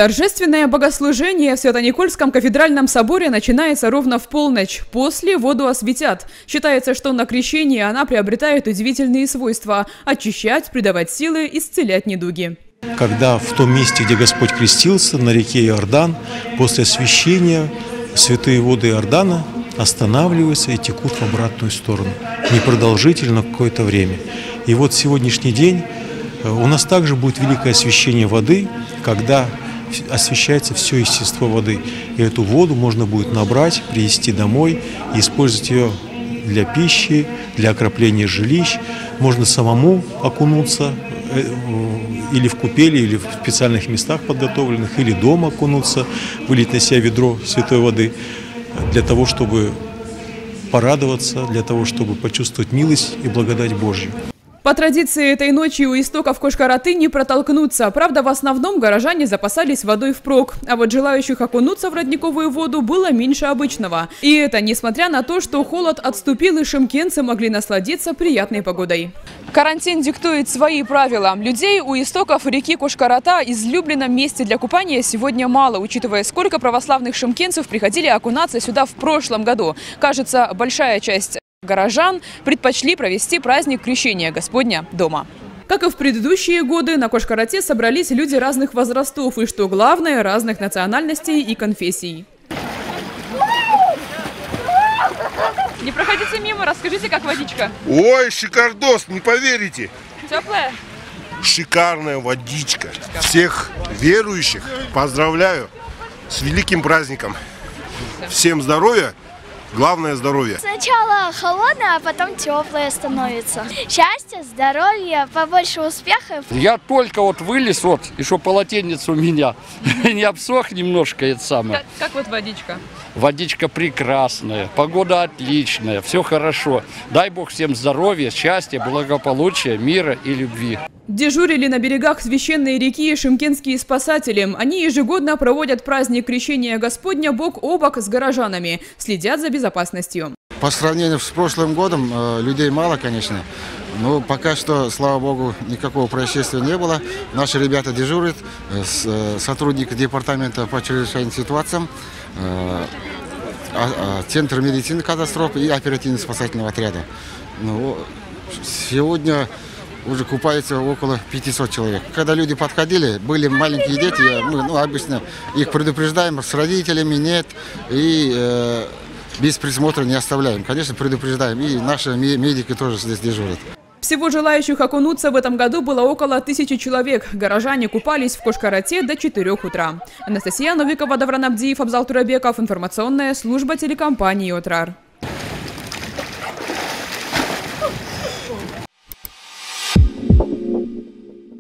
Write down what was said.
Торжественное богослужение в Свято-Никольском кафедральном соборе начинается ровно в полночь. После воду осветят. Считается, что на крещении она приобретает удивительные свойства – очищать, придавать силы, исцелять недуги. Когда в том месте, где Господь крестился, на реке Иордан, после освящения святые воды Иордана останавливаются и текут в обратную сторону. Непродолжительно какое-то время. И вот сегодняшний день у нас также будет великое освящение воды, когда освящается все естество воды. И эту воду можно будет набрать, привезти домой и использовать ее для пищи, для окропления жилищ. Можно самому окунуться или в купели, или в специальных местах подготовленных, или дома окунуться, вылить на себя ведро святой воды, для того, чтобы порадоваться, для того, чтобы почувствовать милость и благодать Божью. По традиции этой ночи у истоков Кошкараты не протолкнуться. Правда, в основном горожане запасались водой впрок. А вот желающих окунуться в родниковую воду было меньше обычного. И это несмотря на то, что холод отступил и шымкентцы могли насладиться приятной погодой. Карантин диктует свои правила. Людей у истоков реки Кошкарата, излюбленном месте для купания, сегодня мало, учитывая, сколько православных шымкентцев приходили окунаться сюда в прошлом году. Кажется, большая часть горожан предпочли провести праздник Крещения Господня дома. Как и в предыдущие годы, на Кошкарате собрались люди разных возрастов и, что главное, разных национальностей и конфессий. Не проходите мимо, расскажите, как водичка. Ой, шикардос, не поверите. Теплая? Шикарная водичка. Всех верующих поздравляю с великим праздником. Всем здоровья. Главное – здоровье. Сначала холодное, а потом теплое становится. Счастья, здоровья, побольше успехов. Я только вот вылез, вот, и что полотенец у меня не обсох немножко, это самое. Как вот водичка? Водичка прекрасная, погода отличная, все хорошо. Дай Бог всем здоровья, счастья, благополучия, мира и любви. Дежурили на берегах священной реки шымкентские спасатели. Они ежегодно проводят праздник Крещения Господня бок о бок с горожанами, следят за безопасностью. По сравнению с прошлым годом людей мало, конечно, но пока что, слава богу, никакого происшествия не было. Наши ребята дежурят, сотрудники департамента по чрезвычайным ситуациям, Центр медицины катастроф и оперативно-спасательного отряда. Ну, сегодня уже купается около 500 человек. Когда люди подходили, были маленькие дети, мы обычно их предупреждаем, с родителями нет, и без присмотра не оставляем. Конечно, предупреждаем, и наши медики тоже здесь дежурят. Всего желающих окунуться в этом году было около 1000 человек. Горожане купались в Кошкарате до 4 утра. Анастасия Новикова, Давран Абдиев, Абзал Турабеков. Информационная служба телекомпании «Отрар».